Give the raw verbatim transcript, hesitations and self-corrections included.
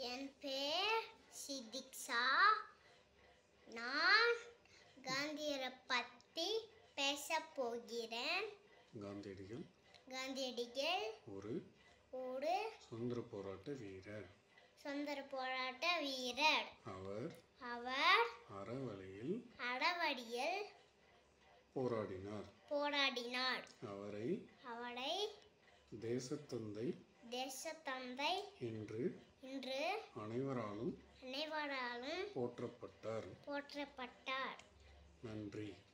என் பேர் சிதிக்ஷா. நான் காந்தியரை பற்றி பேசப் போகிறேன். காந்தியடிகள் காந்தியடிகள் ஒரு ஒரு சுதந்திர போராட்ட வீரர். சுதந்திர போராட்ட வீரர். அவர் அவர் அறவழியில் அறவழியில் போராடினார் போராடினார். அவரை அவரை தேசத்தந்தை தேசத்தந்தை என்று இன்று அனைவராலும் அனைவராலும் போற்றப்பட்டார். போற்றப்பட்டார். நன்றி.